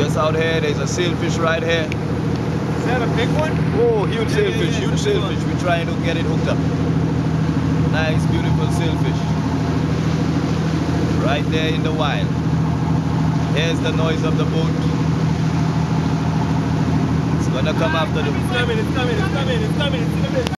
Just out here, there's a sailfish right here. Is that a big one? Oh, huge sailfish, huge sailfish. We're trying to get it hooked up. Nice, beautiful sailfish. Right there in the wild. Here's the noise of the boat. It's gonna come after the... It's coming, it's coming, it's coming, it's coming, it's coming.